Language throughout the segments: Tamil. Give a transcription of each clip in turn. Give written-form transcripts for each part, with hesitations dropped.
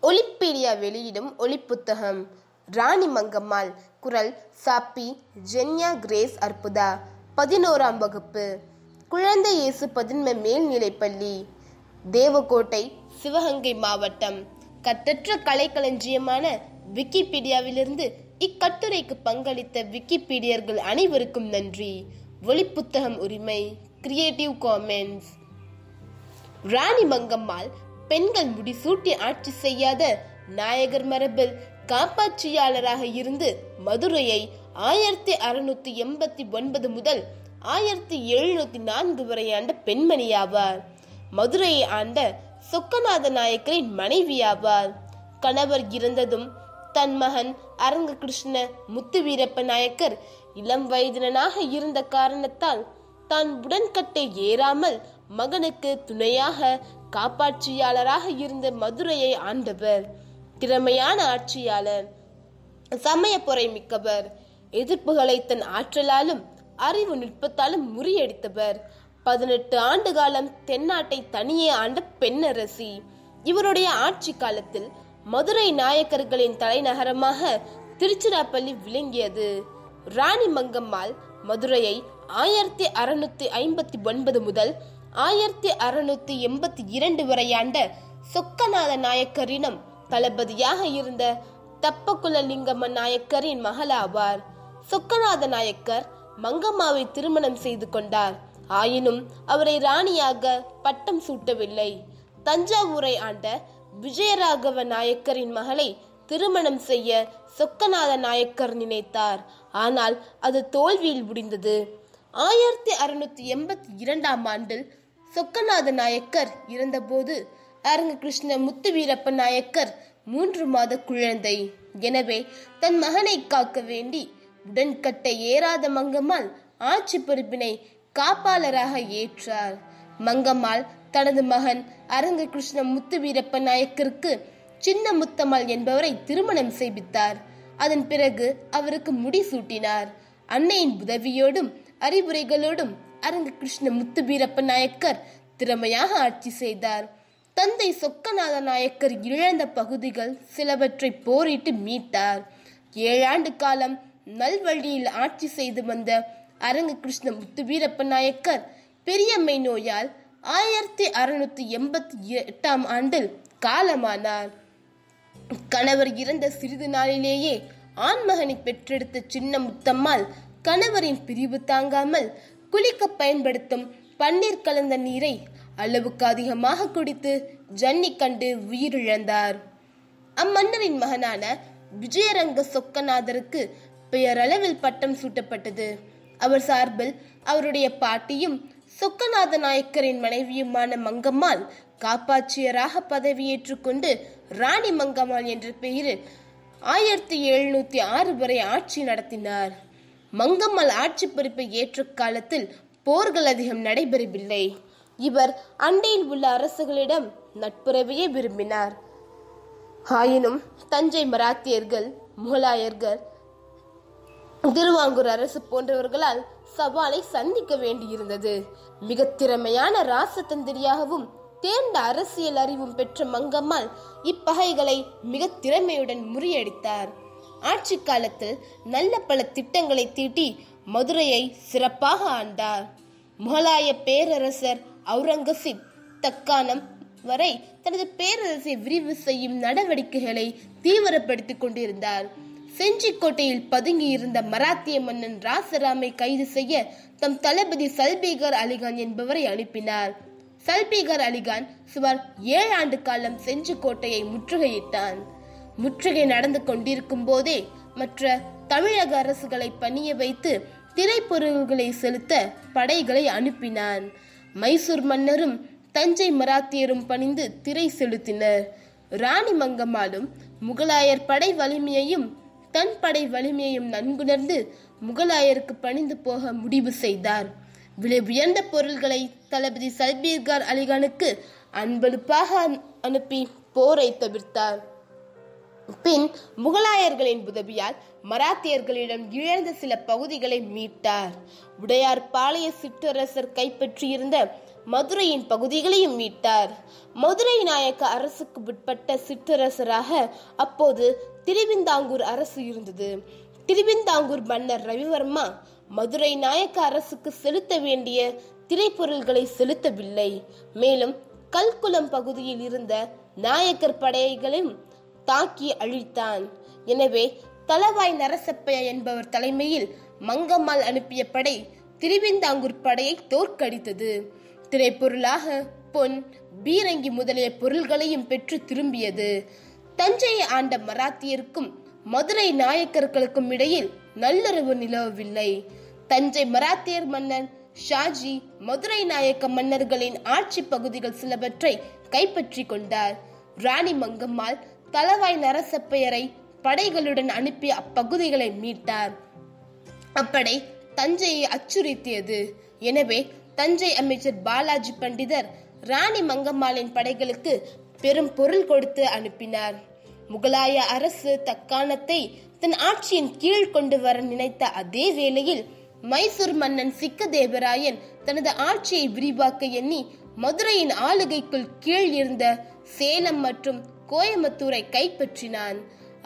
ஒலிப்பீடியா வெளியிடும் ஒலிப்புத்தகம். ராணி மங்கம்மாள். குரல் சாப்பி ஜென்யா கிரேஸ் அற்புதா. 11ஆம் வகுப்பு. குழந்தை இயேசு பதுன்ம மேல்நிலைப்பள்ளி, தேவக்கோட்டை, சிவகங்கை மாவட்டம். கட்டற்ற கலைக்களஞ்சியமான விக்கிபீடியாவிலிருந்து இக்கட்டுரைக்கு பங்களித்த விக்கிபீடியர்கள் அனைவருக்கும் நன்றி. ஒலிப்புத்தகம் உரிமை கிரியேட்டிவ் காமன்ஸ். ராணி மங்கம்மாள் பெண்கள் முடிசூட்டி ஆட்சி செய்யாத நாயகர் மரபில் காப்பாட்சியாளராக இருந்து மதுரையை 1689 முதல் 1704 வரை ஆண்ட பெண்மணியாவார். மதுரையை ஆண்ட சொக்கநாத நாயக்கரின் மனைவியாவார். கணவர் இறந்ததும் தன் மகன் அரங்க கிருஷ்ண முத்துவீரப்ப நாயக்கர் இளம் வயதினனாக இருந்த காரணத்தால் தான் உடன்கட்டை ஏறாமல் மகனுக்கு துணையாக காப்பாட்சியாளராக இருந்த மதுரையை ஆண்டவர். திறமையான ஆட்சியாளர், சமய பொறை மிக்கவர், எதிர்ப்புகளை தன் ஆற்றலாலும் அறிவு நுட்பத்தாலும் முறியடித்தவர். 18 ஆண்டு காலம் தென்னாட்டை தனியே ஆண்ட பெண்ணரசி. இவருடைய ஆட்சி காலத்தில் மதுரை நாயக்கர்களின் தலைநகரமாக திருச்சிராப்பள்ளி விளங்கியது. ராணி மங்கம்மாள் மதுரையை 1659 முதல் 1682 வரை ஆண்ட சொக்கநாத நாயக்கரிடம் தளபதியாக இருந்த தப்பகுலலிங்கம்ம நாயக்கரின் மகளாவார். சொக்கநாத நாயக்கர் மங்கம்மாவை திருமணம் செய்து கொண்டார். ஆயினும் அவரை ராணியாக பட்டம் சூட்டவில்லை. தஞ்சாவூரை ஆண்ட விஜயராகவ நாயக்கரின் மகளை திருமணம் செய்ய சொக்கநாத நாயக்கர் நினைத்தார். ஆனால் அது தோல்வியில் முடிந்தது. 1682ஆம் ஆண்டில் சொக்கநாத நாயக்கர் இறந்தபோது அரங்க கிருஷ்ண முத்துவீரப்ப நாயக்கர் 3 மாத குழந்தை. எனவே தன் மகனை காக்க வேண்டி உடன்கட்டை ஏறாத மங்கம்மாள் ஆட்சி பொறுப்பினை காப்பாளராக ஏற்றார். மங்கம்மாள் தனது மகன் அரங்க கிருஷ்ண முத்துவீரப்ப நாயக்கருக்கு சின்ன முத்தம்மாள் என்பவரை திருமணம் செய்வித்தார். அதன் பிறகு அவருக்கு முடிசூட்டினார். அன்னையின் உதவியோடும் அறிவுரைகளோடும் அரங்க கிருஷ்ண முத்துவீரப்ப நாயக்கர் திறமையாக ஆட்சி செய்தார். தந்தை சொக்கநாத நாயக்கர் இழந்த பகுதிகள் சிலவற்றை போரிட்டு மீட்டார். 7 ஆண்டு காலம் நல்வழியில் ஆட்சி செய்து வந்த அரங்க கிருஷ்ண முத்துவீரப்ப நாயக்கர் பெரியம்மை நோயால் 1688ஆம் ஆண்டில் காலமானார். கணவர் இறந்த சிறிது நாளிலேயே ஆண்மகனை பெற்றெடுத்த சின்ன முத்தம்மாள் கணவரின் பிரிவு தாங்காமல் குளிக்க பயன்படுத்தும் பன்னீர் கலந்த நீரை அளவுக்கு அதிகமாக குடித்து ஜன்னி கண்டு உயிரிழந்தார். அம்மன்னரின் மகனான விஜயரங்க சொக்கநாதருக்கு பெயரளவில் பட்டம் சூட்டப்பட்டது. அவர் சார்பில் அவருடைய பாட்டியும் சொக்கநாத நாயக்கரின் மனைவியுமான மங்கம்மாள் காப்பாட்சியராக பதவியேற்றுக் கொண்டு ராணி மங்கம்மாள் என்ற பெயரில் 1706 வரை ஆட்சி நடத்தினார். மங்கம்மாள் ஆட்சி பொறுப்பை ஏற்ற காலத்தில் போர்கள் அதிகம் நடைபெறவில்லை. இவர் அண்டையில் உள்ள அரசுகளிடம் நட்புறவையே விரும்பினார். ஆயினும் தஞ்சை மராத்தியர்கள், முகலாயர்கள், திருவாங்கூர் அரசு போன்றவர்களால் சவாலை சந்திக்க வேண்டியிருந்தது. மிக திறமையான ராசதந்திரியாகவும் தேர்ந்த அரசியல் அறிவும் பெற்ற மங்கம்மாள் இப்பகைகளை மிக திறமையுடன் முறியடித்தார். ஆட்சி காலத்தில் நல்ல பல திட்டங்களை தீட்டி மதுரையை சிறப்பாக ஆண்டார். முகலாய பேரரசர் அவுரங்கசீப் தக்கானம் வரை தனது பேரரசை விரிவு செய்யும் நடவடிக்கைகளை தீவிரப்படுத்திக் கொண்டிருந்தார். செஞ்சிக்கோட்டையில் பதுங்கி இருந்த மராத்திய மன்னன் ராசராமை கைது செய்ய தம் தளபதி சல்பீகர் அலிகான் என்பவரை அனுப்பினார். சல்பீகர் அலிகான் சுமார் 7 ஆண்டு காலம் செஞ்சிக்கோட்டையை முற்றுகையிட்டான். முற்றுகை நடந்து கொண்டிருக்கும் போதே மற்ற தமிழக அரசுகளை பணிய வைத்து திரைப்பொருள்களை செலுத்த படைகளை அனுப்பினான். மைசூர் மன்னரும் தஞ்சை மராத்தியரும் பணிந்து திரை செலுத்தினர். ராணி மங்கம்மாளும் முகலாயர் படை வலிமையையும் தன் படை வலிமையையும் நன்குணர்ந்து முகலாயருக்கு பணிந்து போக முடிவு செய்தார். விலை உயர்ந்த பொருள்களை தளபதி சல்பீகர் அலிகானுக்கு அன்பளிப்பாக அனுப்பி போரை தவிர்த்தார். பின் முகலாயர்களின் உதவியால் மராத்தியர்களிடம் இழந்த சில பகுதிகளை மீட்டார். உடையார் பாளைய சிற்றரசர் கைப்பற்றியிருந்த மதுரையின் பகுதிகளையும் மீட்டார். மதுரை நாயக்க அரசுக்கு உட்பட்ட சிற்றரசராக அப்போது திருவிதாங்கூர் அரசு இருந்தது. திருவிதாங்கூர் மன்னர் ரவிவர்மா மதுரை நாயக்க அரசுக்கு செலுத்த வேண்டிய திரைப்பொருள்களை செலுத்தவில்லை. மேலும் கல்குளம் பகுதியில் இருந்த நாயக்கர் படைகளையும் தாக்கி அழித்தான். எனவே தளவாய் நரசப்பையா என்பவர் தலைமையில் மங்கம்மாள் அனுப்பிய படை திருவிதாங்கூர் படையை தோற்கடித்தது. திரைப்பொருளாக பொன், பீரங்கி முதலிய பொருள்களையும் பெற்று திரும்பியது. தஞ்சையை ஆண்ட மராத்தியருக்கும் மதுரை நாயக்கர்களுக்கும் இடையில் நல்லுறவு நிலவவில்லை. தஞ்சை மராத்தியர் மன்னர் ஷாஜி மதுரை நாயக்க மன்னர்களின் ஆட்சி பகுதிகள் சிலவற்றை கைப்பற்றி கொண்டார். ராணி மங்கம்மாள் தளவாய் நரசப்பையரை படைகளுடன் அனுப்பி அப்பகுதிகளை மீட்டார். அப்படை தஞ்சையை அச்சுறுத்தியது. எனவே தஞ்சை அமைச்சர் பாலாஜி பண்டிதர் ராணி மங்கம்மாளின் படைகளுக்கு பெரும் பொருள் கொடுத்து அனுப்பினார். முகலாய அரசு தக்காணத்தை தன் ஆட்சியின் கீழ் கொண்டு வர நினைத்த அதே வேளையில் மைசூர் மன்னன் சிக்கதேவராயன் தனது ஆட்சியை விரிவாக்க எண்ணி மதுரையின் ஆளுகைக்குள் கீழ் இருந்த சேலம் மற்றும் கோயம்புத்தூரை கைப்பற்றினான்.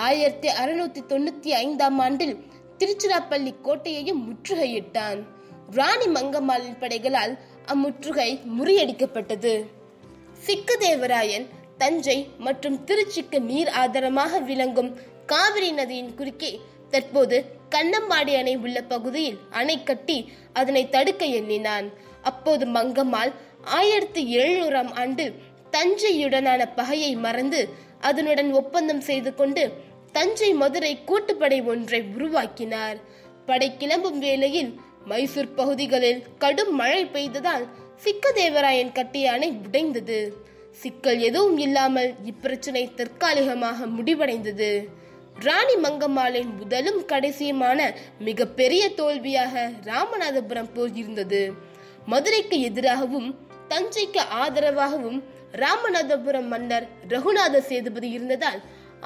1695 ஆண்டில் திருச்சிராப்பள்ளி கோட்டையையும் முற்றுகையிட்டான். ராணி மங்கம்மாளின் படைகளால் அம்முற்றுகை முறியடிக்கப்பட்டது. சிக்கதேவராயன் தஞ்சை மற்றும் திருச்சிக்கு நீர் ஆதாரமாக விளங்கும் காவிரி நதியின் குறுக்கே தற்போது கண்ணம்பாடி அணை உள்ள பகுதியில் அணை கட்டி அதனை தடுக்க எண்ணினான். அப்போது மங்கம்மாள் 1700 ஆண்டு தஞ்சையுடனான பகையை மறந்து அதனுடன் ஒப்பந்தம் செய்து கொண்டு தஞ்சை மதுரை கூட்டுப்படை ஒன்றை உருவாக்கினார். படை கிளம்பும் வேளையில் மைசூர் பகுதிகளில் கடும் மழை பெய்ததால் சிக்கதேவராயன் கட்டிய அணை உடைந்தது. சிக்கல் எதுவும் இல்லாமல் இப்பிரச்சனை தற்காலிகமாக முடிவடைந்தது. ராணி மங்கம்மாளின் முதலும் கடைசியுமான மிக பெரிய தோல்வியாக ராமநாதபுரம் போர் இருந்தது. மதுரைக்கு எதிராகவும் தஞ்சைக்கு ஆதரவாகவும் ராமநாதபுரம் மன்னர் ரகுநாத சேதுபதி இருந்ததால்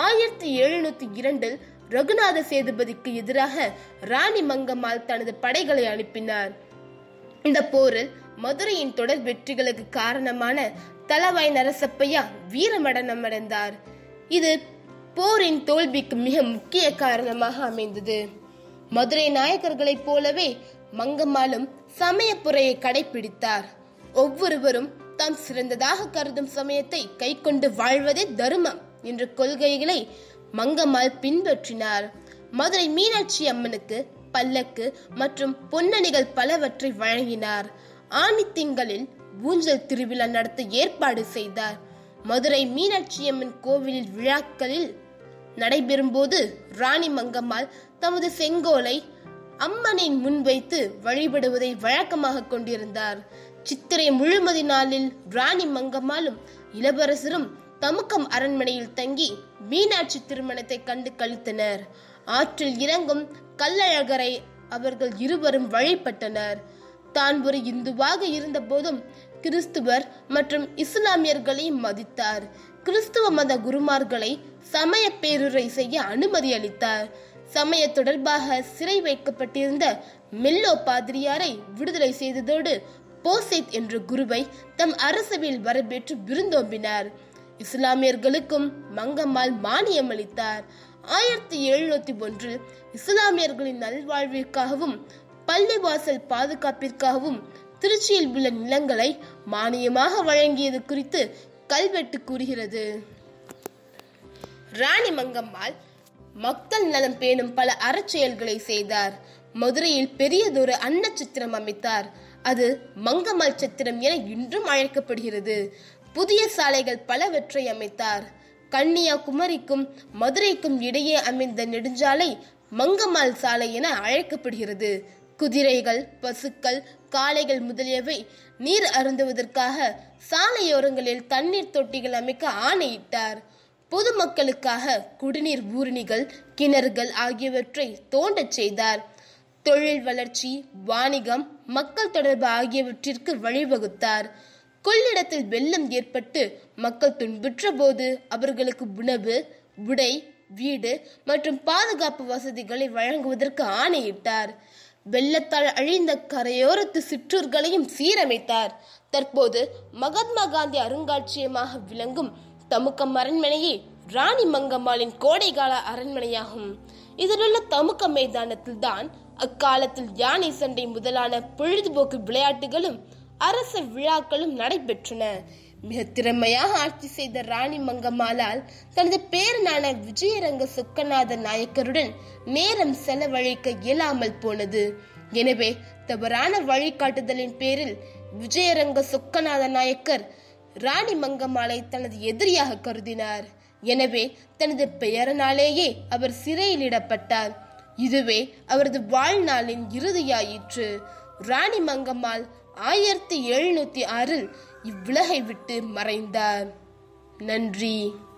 1702 ரகுநாத சேதுபதிக்கு எதிராக ராணி மங்கம்மாள் தனது படைகளை அனுப்பினார். இந்த போரில் மதுரையின் தொடர் வெற்றிகளுக்கு காரணமான தளவாய் நரசப்பையா வீரமரணம் அடைந்தார். இது போரின் தோல்விக்கு மிக முக்கிய காரணமாக அமைந்தது. மதுரை நாயக்கர்களைப் போலவே மங்கம்மாளும் சமயப்புறையை கடைபிடித்தார். ஒவ்வொருவரும் தாம் சிறந்ததாக கருதும் சமயத்தை கை கொண்டு வாழ்வதே தர்மம் என்ற கொள்கைகளை மங்கம்மாள் பின்பற்றினார். மதுரை மீனாட்சி அம்மனுக்கு பல்லக்கு மற்றும் பொன்னணிகள் பலவற்றை வழங்கினார். ஆனி திங்களில் ஊஞ்சல் திருவிழா நடத்த ஏற்பாடு செய்தார். மதுரை மீனாட்சி அம்மன் கோவிலில் விழாக்களில் நடைபெறும் போது ராணி மங்கம்மாள் தமது செங்கோலை அம்மனின் முன் வைத்து வழிபடுவதை வழக்கமாக கொண்டிருந்தார். சித்திரை முழுமதி நாளில் ராணி மங்கம்மாளும் இளவரசரும் தமுக்கம் அரண்மனையில் தங்கி மீனாட்சி திருமணத்தை கண்டு கழித்தனர். ஆற்றில் இறங்கும் கள்ளழகரை அவர்கள் இருவரும் வழிபட்டனர். தான் ஒரு இந்துவாக இருந்த போதும் கிறிஸ்துவர் மற்றும் இஸ்லாமியர்களையும் மதித்தார். கிறிஸ்துவ மத குருமார்களை சமய பேருரை செய்ய அனுமதி அளித்தார். சமய தொடர்பாக சிறை வைக்கப்பட்டிருந்த மெல்லோ பாதிரியாரை விடுதலை செய்ததோடு போசைத் என்ற குருவை தம் அரசவையில் வரவேற்று விருந்தோம்பினார். இஸ்லாமியர்களுக்கும் மங்கம்மாள் மானியம் அளித்தார். 1701 இஸ்லாமியர்களின் நல்வாழ்விற்காகவும் பள்ளிவாசல் பாதுகாப்பிற்காகவும் திருச்சியில் உள்ள நிலங்களை மானியமாக வழங்கியது குறித்து கல்வெட்டு கூறுகிறது. ராணி மங்கம்மாள் மக்கள் நலம் பேணும் பல அறச்செயல்களை செய்தார். மதுரையில் பெரியதொரு அன்ன சித்திரம் அமைத்தார். அது மங்கம்மாள் சித்திரம் என இன்றும் அழைக்கப்படுகிறது. புதிய சாலைகள் பலவற்றை அமைத்தார். கன்னியாகுமரிக்கும் மதுரைக்கும் இடையே அமைந்த நெடுஞ்சாலை மங்கம்மாள் சாலை என அழைக்கப்படுகிறது. குதிரைகள், பசுக்கள், காளைகள் முதலியவை நீர் அருந்துவதற்காக சாலையோரங்களில் தண்ணீர் தொட்டிகள் அமைக்க ஆணையிட்டார். பொதுமக்களுக்காக குடிநீர் ஊருணிகள், கிணறுகள் ஆகியவற்றை தோண்டச் செய்தார். தொழில் வளர்ச்சி, வாணிகம், மக்கள் தொடர்பு ஆகியவற்றிற்கு வழிவகுத்தார். கொள்ளிடத்தில் வெள்ளம் ஏற்பட்டு மக்கள் துன்புற்ற போது அவர்களுக்கு உணவு, உடை, வீடு மற்றும் பாதுகாப்பு வசதிகளை வழங்குவதற்கு ஆணையிட்டார். வெள்ளத்தால் அழிந்த கரையோரத்து சிற்றூர்களையும் சீரமைத்தார். தற்போது மகாத்மா காந்தி அருங்காட்சியகமாக விளங்கும் தமுக்கம் அரண்மனையே ராணி மங்கம்மாளின் கோடைகால அரண்மனையாகும். இதிலுள்ள தமுக்க மைதானத்தில் தான் அக்காலத்தில் யானை சண்டை முதலான பொழுதுபோக்கு விளையாட்டுகளும் அரச விழாக்களும் நடைபெற்றன. மிக திறமையாக ஆட்சி செய்த ராணி மங்கம்மாளால் தனது பேரனான விஜயரங்க சொக்கநாத நாயக்கருடன் நேரம் செலவழிக்க இயலாமல் போனது. எனவே தவறான வழிகாட்டுதலின் பேரில் விஜயரங்க சொக்கநாத நாயக்கர் ராணி மங்கம்மாளை தனது எதிரியாக கருதினார். எனவே தனது பெயரனாலேயே அவர் சிறையிலிடப்பட்டார். இதுவே அவரது வாழ்நாளின் இறுதியாயிற்று. ராணி மங்கம்மாள் 1706 இவ்வுலகை விட்டு மறைந்தார். நன்றி.